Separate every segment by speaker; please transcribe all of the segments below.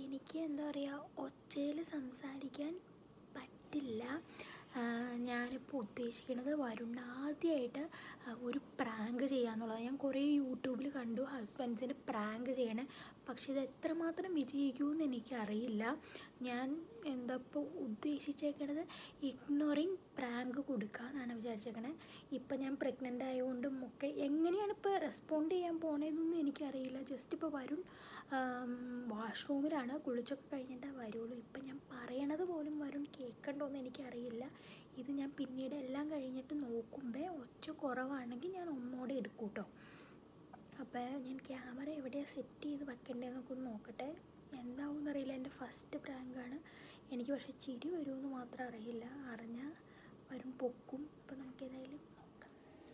Speaker 1: എനിക്ക് എന്താ പറയുക, ഒച്ചയിൽ സംസാരിക്കാൻ പറ്റില്ല. ഞാനിപ്പോൾ ഉദ്ദേശിക്കുന്നത് വരുൺ ആദ്യമായിട്ട് ഒരു പ്രാങ്ക് ചെയ്യാന്നുള്ളത്. ഞാൻ കുറേ യൂട്യൂബിൽ കണ്ടു ഹസ്ബൻഡ്സിന് പ്രാങ്ക് ചെയ്യണേ, പക്ഷെ ഇത് എത്രമാത്രം വിജയിക്കുമെന്ന് എനിക്കറിയില്ല. ഞാൻ ഇപ്പോൾ ഉദ്ദേശിച്ചേക്കണത് ഇഗ്നോറിങ് പ്രാങ്ക് കൊടുക്കാമെന്നാണ് വിചാരിച്ചേക്കണത്. ഇപ്പം ഞാൻ പ്രഗ്നൻ്റ് ആയതുകൊണ്ടും ഒക്കെ എങ്ങനെയാണ് ഇപ്പോൾ റെസ്പോണ്ട് ചെയ്യാൻ പോണതെന്നൊന്നും എനിക്കറിയില്ല. ജസ്റ്റ് ഇപ്പോൾ വരുൺ വാഷ്റൂമിലാണ്, കുളിച്ചൊക്കെ കഴിഞ്ഞിട്ടേ വരുള്ളൂ. ഇപ്പം ഞാൻ പറയണത് പോലും വരുൺ കേൾക്കണ്ടോയെന്ന് എനിക്കറിയില്ല. ഇത് ഞാൻ പിന്നീട് എല്ലാം കഴിഞ്ഞിട്ട് നോക്കുമ്പോൾ ഒച്ച കുറവാണെങ്കിൽ ഞാൻ ഒന്നുകൂടെ എടുക്കും കേട്ടോ. അപ്പോൾ ഞാൻ ക്യാമറ എവിടെയാണ് സെറ്റ് ചെയ്ത് വെക്കേണ്ടതെന്നൊക്കെ ഒന്ന് നോക്കട്ടെ. എന്താവുമെന്ന് അറിയില്ല, എൻ്റെ ഫസ്റ്റ് പ്രാങ്കാണ്. എനിക്ക് പക്ഷേ ചിരി വരുമെന്ന് മാത്രം അറിയില്ല. അറിഞ്ഞാൽ വരുൺ പൊക്കും. അപ്പോൾ നമുക്കേതായാലും നോക്കാം.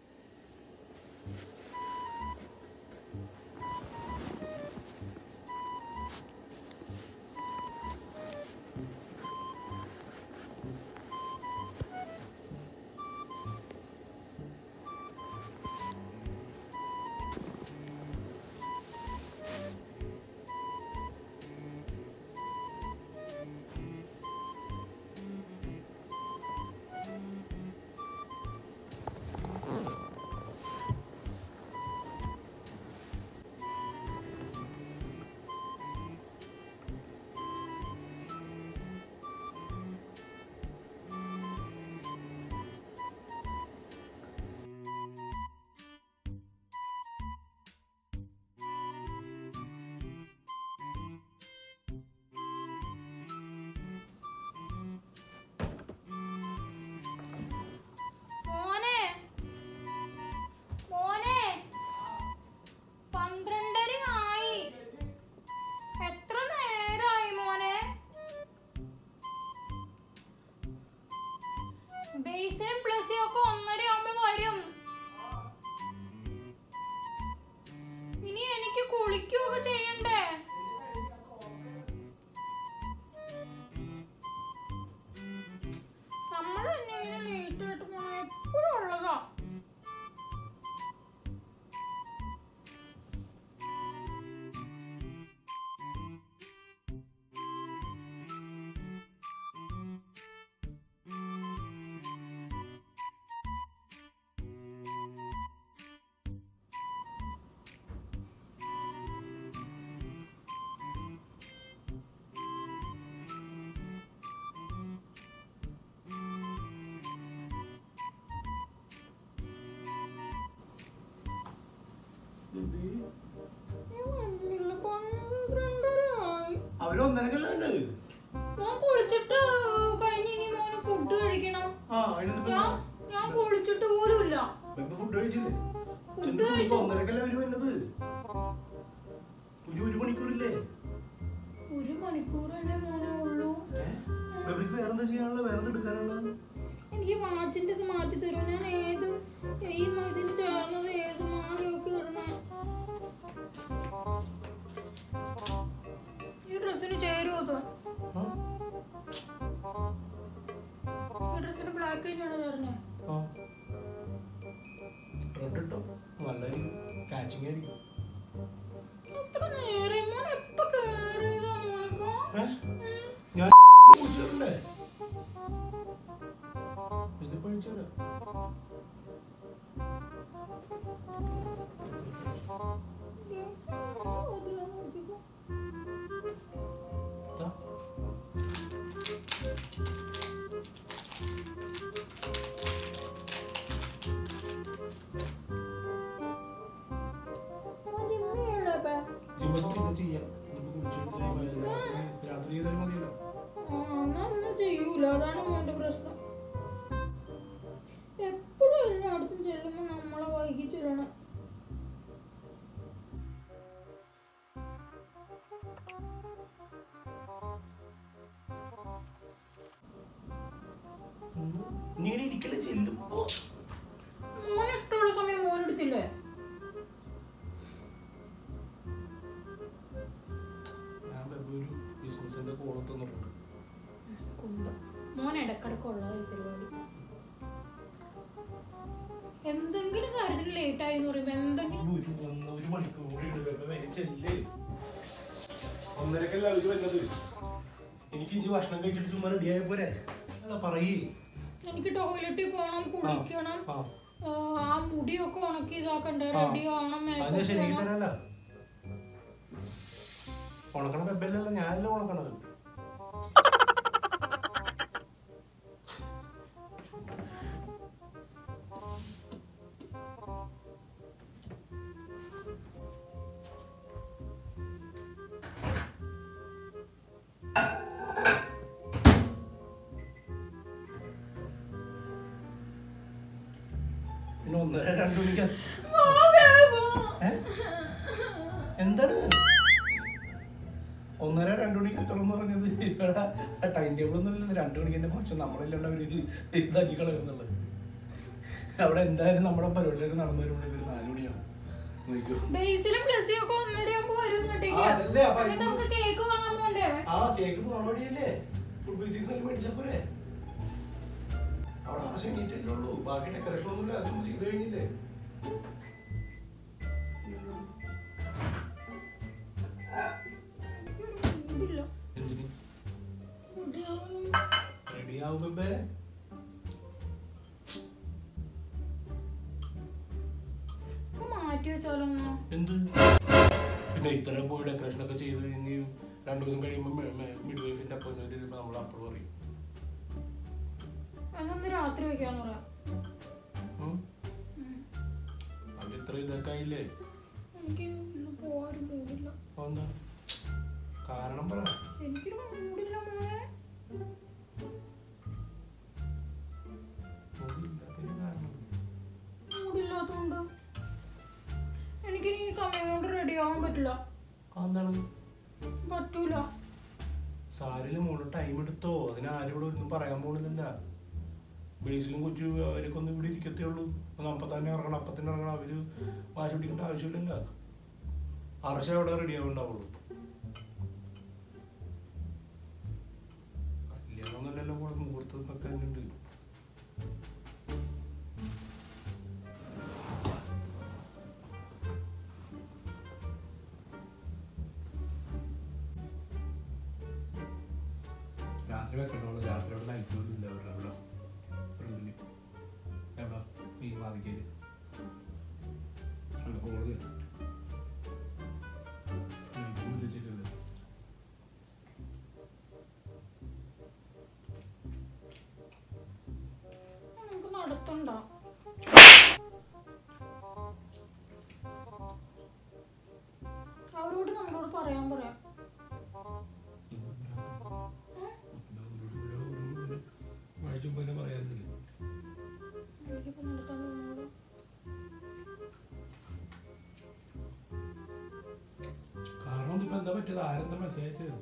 Speaker 1: ബേസിനും പ്ലസും ഒക്കെ 1:30 ആകുമ്പോൾ വരും. ഇനി എനിക്ക് കുളിക്കുകയൊക്കെ ചെയ്യണ്ടേ? നമ്മൾ തന്നെ ഇങ്ങനെ ലേറ്റ് ആയിട്ട് പോണ എപ്പോഴും ഉള്ളതാ. കുളിച്ചിട്ട് കഴിഞ്ഞ് ഇനി മോന് ഫുഡ് കഴിക്കണം. ഞാൻ കുളിച്ചിട്ട് പോലുമില്ല.
Speaker 2: ഫുഡ് കഴിച്ചില്ലേ? ഒരു മണിക്കൂറില്ലേ?
Speaker 1: ഒരു മണിക്കൂറല്ലേ മോനെ ഉള്ളൂ.
Speaker 2: വേറെന്താ ചെയ്യാനുള്ള? വേറെ എടുക്കാനുള്ള?
Speaker 1: എനിക്ക് വാച്ചിന്റെ ഇത് മാറ്റി തരുമോ? ഞാൻ ഏത് ഈ ഇതിന് ചേർന്നത് ഏത് മാലയൊക്കെ ഇടണം? ഈ ഡ്രസ്സിന് ചേരുമോ? ഈ ഡ്രസ്സിന് ബ്ലാക്ക് ആണ് പറഞ്ഞേ. എത്ര നേരം മോൻ എപ്പോ കേറിയതാ മോനിപ്പോ?
Speaker 2: ഞാൻ
Speaker 1: ചെയ്യൂല, അതാണ് മോന്റെ പ്രശ്നം. എപ്പോഴും എല്ലായിടത്തും ചെല്ലുമ്പോ നമ്മളെ വൈകിച്ചിടണം. മോനെ ഇഷ്ടമുള്ള സമയം മോനെടുത്തില്ലേ? മോൻ ഇടക്കിടക്കുള്ള ഈ പരിപാടി. എന്തെങ്കിലും കാര്യത്തിന് ലേറ്റ് ആയി എന്ന് പറയുമ്പോ എന്തെങ്കിലും
Speaker 2: 1:30 അവര് വരുന്നത്. എനിക്ക് ഇനി ഭക്ഷണം കഴിച്ചിട്ട് ചുമ്മാ റെഡിയായ പോരെ? അല്ല പറയേ.
Speaker 1: എനിക്ക് ടോയ്ലറ്റിൽ പോകണം, കുളിക്കണം, ആ മുടിയൊക്കെ ഉണക്കി ഇതാക്കണ്ടേ, റെഡി ആവണം.
Speaker 2: അത് ശരിയാക്കി തരാല്ല. ഉണക്കണ ബെബല്ലല്ലോ, ഞാനല്ലേ ഉണക്കണത്. പിന്നെ 1:30-2 മണിക്ക് എന്താണ് 1:30-2 മണിക്ക് എത്തണമെന്ന് പറഞ്ഞത്? ഇവിടെ ടൈം ടേബിൾ ഒന്നും ഇല്ല. 2 മണിക്ക് തന്നെ ഫംഗ്ഷൻ നമ്മളില്ലാണ്ട് അവർ ഇതാക്കി കളയുന്നുള്ളത്. അവിടെ എന്തായാലും നമ്മുടെ പരിപാടിയൊക്കെ നടന്നു വരുമ്പോൾ 4 മണിയാവും. കേക്ക് പോണ വഴിയല്ലേ ഫുഡ് ബിസിനസ് മേടിച്ചാ പോരെ? അവിടെ ആവശ്യം നീറ്റല്ലേ ഉള്ളൂ, ബാക്കി ഡെക്കറേഷൻ ഒന്നുമില്ല. അതൊന്നും ചെയ്ത് കഴിഞ്ഞില്ലേ? റെഡിയാവും ബേബേ. എന്ത് പിന്നെ ഇത്രയും പോയി ഡെക്കറേഷൻ ഒക്കെ ചെയ്ത് കഴിഞ്ഞ് 2 ദിവസം കഴിയുമ്പോൾ മിഡ് വൈഫിന്റെ അപ്പോയിന്റ്മെന്റ് നമ്മൾ അപ്പോൾ പറയും.
Speaker 1: രാത്രി വെക്കാന്ന് പറയാം.
Speaker 2: അത് ഇത്ര ഇതൊക്കെ ആയില്ലേ?
Speaker 1: എനിക്ക് പോവാനും മൂടില്ല.
Speaker 2: കാരണം പറ.
Speaker 1: എനിക്കൊരു മൂടില്ല മോനെ. മൂടില്ലാത്തോണ്ട് എനിക്ക് ഈ സമയം കൊണ്ട് റെഡി ആവാൻ പറ്റില്ല. പറ്റൂല.
Speaker 2: സാരിയില് മോള് ടൈം എടുത്തോ? അതിന് ആരും ഇവിടെ ഒന്നും പറയാൻ പോണില്ല. ബേസിലും കൊച്ചു അവരൊക്കെ ഒന്നും ഇവിടെ ഇരിക്കത്തേ ഉള്ളൂ. അപ്പൊ തന്നെ ഇറങ്ങണം, അപ്പൊ തന്നെ ഇറങ്ങണം. അവര് വാശി പിടിക്കേണ്ട ആവശ്യമില്ലല്ലോ. അർശ അവിടെ റെഡി ആവുണ്ടാവുള്ളൂ. കല്യാണമൊന്നുമല്ലല്ലോ മോളെ, മുഹൂർത്തമൊക്കെ തന്നെ ഉണ്ട്. രാത്രി വെക്കണ്ടോളൂ. രാത്രി അവിടെ ലൈറ്റ് ഒന്നും ഇല്ല അവരുടെ അവിടെ ഫ്രണ്ടില്. എവിടെ നീ വാദിക്കല് ഓള്
Speaker 1: നടത്തണ്ട. അവരോട് നമ്മളോട് പറയാൻ പറയാം.
Speaker 2: കാരണം ഇപ്പൊ എന്താ പറ്റിയത്? ആരെന്താ മെസ്സേജ് ചെയ്തു?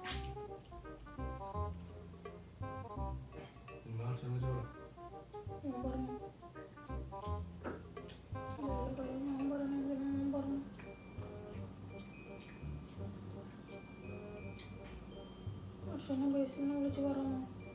Speaker 1: വിളിച്ചു പറഞ്ഞു.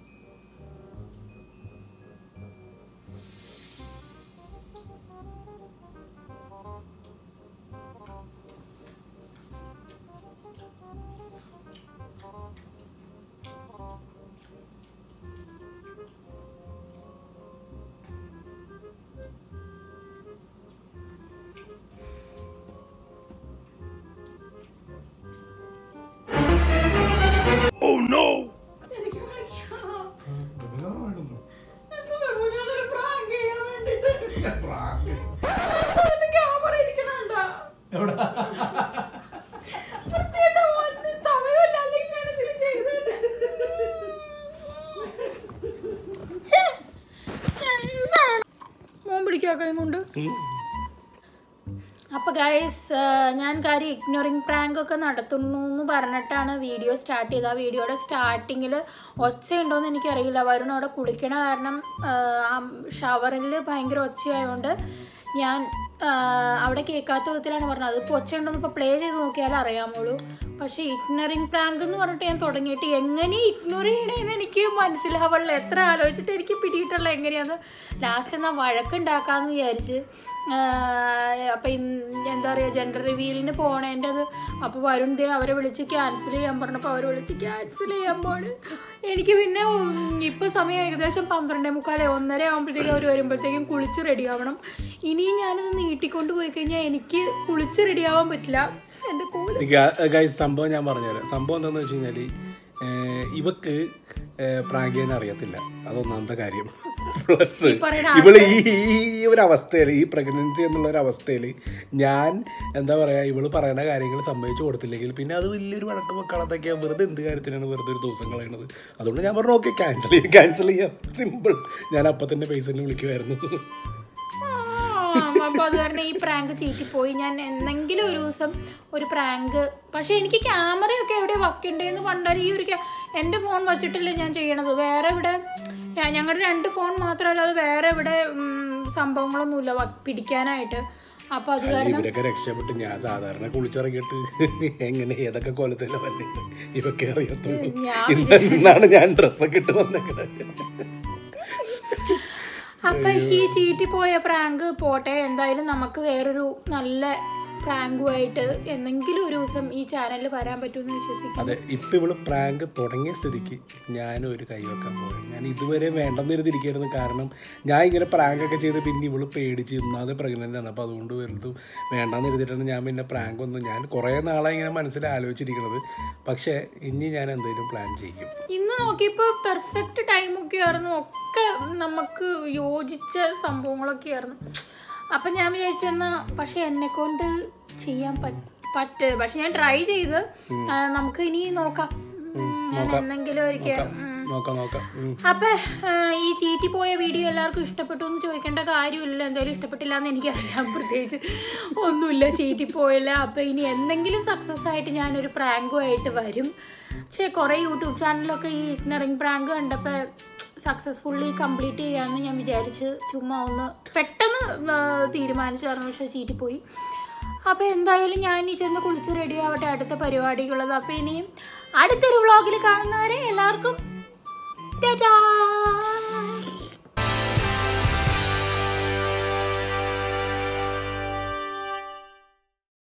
Speaker 2: Oh no!
Speaker 1: അപ്പോൾ ഗൈസ്, ഞാൻ കാര്യം ഇഗ്നോറിങ് പ്രാങ്ക് ഒക്കെ നടത്തുന്നു എന്ന് പറഞ്ഞിട്ടാണ് വീഡിയോ സ്റ്റാർട്ട് ചെയ്തത്. ആ വീഡിയോയുടെ സ്റ്റാർട്ടിങ്ങിൽ ഒച്ചയുണ്ടോയെന്ന് എനിക്കറിയില്ല. വരുൺ അവിടെ കുളിക്കണ കാരണം ഷവറിൽ ഭയങ്കര ഒച്ചയായതുകൊണ്ട് ഞാൻ അവിടെ കേൾക്കാത്ത വിധത്തിലാണ് പറഞ്ഞത്. അതിപ്പോൾ ഒച്ചയുണ്ടോയെന്ന് ഇപ്പോൾ പ്ലേ ചെയ്ത് നോക്കിയാലേ അറിയാമുള്ളൂ. പക്ഷേ ഇഗ്നറിങ് പ്രാങ്ക് എന്ന് പറഞ്ഞിട്ട് ഞാൻ തുടങ്ങിയിട്ട് എങ്ങനെ ഇഗ്നോർ ചെയ്യണമെന്ന് എനിക്ക് മനസ്സിലാവുള്ള എത്ര ആലോചിച്ചിട്ട് എനിക്ക് പിടിയിട്ടുള്ള എങ്ങനെയാന്ന്. ലാസ്റ്റ് എന്നാൽ വഴക്കുണ്ടാക്കാമെന്ന് വിചാരിച്ച്. അപ്പം എന്താ പറയുക, ജെൻഡർ റിവീലിന് പോണേൻ്റെ അത് അപ്പോൾ വരുൺ അവരെ വിളിച്ച് ക്യാൻസൽ ചെയ്യാൻ പറഞ്ഞപ്പോൾ അവർ വിളിച്ച് ക്യാൻസൽ ചെയ്യാൻ പോണ്. എനിക്ക് പിന്നെ ഇപ്പോൾ സമയം ഏകദേശം 12:45 1:30 ആകുമ്പോഴത്തേക്കും അവർ വരുമ്പോഴത്തേക്കും കുളിച്ച് റെഡിയാവണം. ഇനിയും ഞാനത് നീട്ടിക്കൊണ്ട് പോയി കഴിഞ്ഞാൽ എനിക്ക് കുളിച്ച് റെഡിയാവാൻ പറ്റില്ല. എൻ്റെ
Speaker 3: ഗൈസ് സംഭവം ഞാൻ പറഞ്ഞുതരാം. സംഭവം എന്താണെന്ന് വെച്ച് കഴിഞ്ഞാൽ ഇവക്ക് പ്രാങ്ക് ചെയ്യാൻ അറിയത്തില്ല, അതൊന്നാമത്തെ കാര്യം. പ്ലസ് ഇവള് ഈ ഒരു അവസ്ഥയിൽ, ഈ പ്രഗ്നൻസി എന്നുള്ള ഒരു അവസ്ഥയിൽ ഞാൻ എന്താ പറയുക, ഇവള് പറയുന്ന കാര്യങ്ങൾ സമ്മതിച്ചു കൊടുത്തില്ലെങ്കിൽ പിന്നെ അത് വലിയൊരു വഴക്ക് മക്കളത്തൊക്കെയാണ്. വെറുതെ എന്ത് കാര്യത്തിനാണ് വെറുതെ ഒരു ദിവസം കളയണത്? അതുകൊണ്ട് ഞാൻ പറഞ്ഞു ഓക്കെ ക്യാൻസൽ ചെയ്യാം, സിമ്പിൾ. ഞാൻ അപ്പം തന്നെ പേഴ്സണലി വിളിക്കുമായിരുന്നു.
Speaker 1: അപ്പോൾ അത് കാരണം ഈ പ്രാങ്ക് ചീറ്റിപ്പോയി. ഞാൻ എന്തെങ്കിലും ഒരു ദിവസം ഒരു പ്രാങ്ക്, പക്ഷേ എനിക്ക് ക്യാമറയൊക്കെ എവിടെ വയ്ക്കണ്ടേന്ന് പണ്ടാൽ ഈ ഒരു എൻ്റെ ഫോൺ വച്ചിട്ടില്ല ഞാൻ ചെയ്യണത്. വേറെ ഇവിടെ ഞങ്ങളുടെ 2 ഫോൺ മാത്രമല്ല, അത് വേറെ ഇവിടെ സംഭവങ്ങളൊന്നുമില്ല പിടിക്കാനായിട്ട്. അപ്പോൾ അത് കാരണം
Speaker 3: ഇവരൊക്കെ രക്ഷപ്പെട്ട് ഞാൻ സാധാരണ കുളിച്ചിറങ്ങിയിട്ട് എങ്ങനെ ഏതൊക്കെ കൊലത്തില്ല വന്നിട്ട് ഇവക്കെ അറിയത്തുള്ളൂ. ഇന്നാണ് ഞാൻ ഡ്രസ്സൊക്കെ ഇട്ട് വന്നേക്കുന്നത്.
Speaker 1: അപ്പം ഈ ചീറ്റിപ്പോയ പ്രാങ്ക് പോട്ടെ, എന്തായാലും നമുക്ക് വേറൊരു നല്ല പ്രാങ്കുമായിട്ട് എന്തെങ്കിലും ഒരു ദിവസം ഈ ചാനലിൽ വരാൻ പറ്റുമെന്ന് വിശ്വസിക്കുന്നു.
Speaker 3: അതെ, ഇപ്പം ഇവള് പ്രാങ്ക് തുടങ്ങിയ സ്ഥിതിക്ക് ഞാനും ഒരു കൈവെക്കാൻ പോയി. ഞാൻ ഇതുവരെ വേണ്ടെന്ന് ഇരുന്നിരിക്കുകയായിരുന്നു. കാരണം ഞാൻ ഇങ്ങനെ പ്രാങ്കൊക്കെ ചെയ്ത് പിന്നെ ഇവള് പേടിച്ച് ഇന്നാതെ പ്രഗ്നൻ്റ് ആണ്. അപ്പോൾ അതുകൊണ്ട് വെറുതെ വേണ്ടെന്ന് ഇരുന്നിട്ടാണ് ഞാൻ പിന്നെ പ്രാങ്ക് ഞാൻ കുറേ നാളായി ഇങ്ങനെ മനസ്സിൽ ആലോചിച്ചിരിക്കുന്നത്. പക്ഷേ ഇനി ഞാൻ എന്തെങ്കിലും പ്ലാൻ ചെയ്യും.
Speaker 1: ഇന്ന് നോക്കിയപ്പോൾ പെർഫെക്റ്റ് ടൈമൊക്കെ ആയിരുന്നു, ഒക്കെ നമുക്ക് യോജിച്ച സംഭവങ്ങളൊക്കെ ആയിരുന്നു. അപ്പം ഞാൻ വിചാരിച്ചെന്നാ, പക്ഷെ എന്നെക്കൊണ്ട് ചെയ്യാൻ പക്ഷെ ഞാൻ ട്രൈ ചെയ്ത് നമുക്ക് ഇനി നോക്കാം, ഞാൻ എന്തെങ്കിലും ഒരിക്കൽ. അപ്പം ഈ ചീറ്റിപ്പോയ വീഡിയോ എല്ലാവർക്കും ഇഷ്ടപ്പെട്ടു എന്ന് ചോദിക്കേണ്ട കാര്യമില്ലല്ലോ. എന്തായാലും ഇഷ്ടപ്പെട്ടില്ല എന്ന് എനിക്കറിയാം, പ്രത്യേകിച്ച് ഒന്നുമില്ല, ചീറ്റിപ്പോയില്ല. അപ്പം ഇനി എന്തെങ്കിലും സക്സസ് ആയിട്ട് ഞാനൊരു പ്രാങ്കുമായിട്ട് വരും. പക്ഷേ കുറേ യൂട്യൂബ് ചാനലൊക്കെ ഈ ഇഗ്നറിങ് പ്രാങ്ക് കണ്ടപ്പോൾ സക്സസ്ഫുള്ളി കംപ്ലീറ്റ് ചെയ്യാമെന്ന് ഞാൻ വിചാരിച്ച് ചുമ്മാ ഒന്ന് പെട്ടെന്ന് തീരുമാനിച്ചായിരുന്നു. പക്ഷേ ചീറ്റിപ്പോയി. അപ്പോൾ എന്തായാലും ഞാൻ ഇനി ചെന്ന് കുളിച്ച് റെഡി ആവട്ടെ, അടുത്ത പരിപാടിക്കുള്ളത്. അപ്പോൾ ഇനിയും അടുത്തൊരു വ്ളോഗിൽ കാണുന്നവരെ എല്ലാവർക്കും ടാറ്റാ.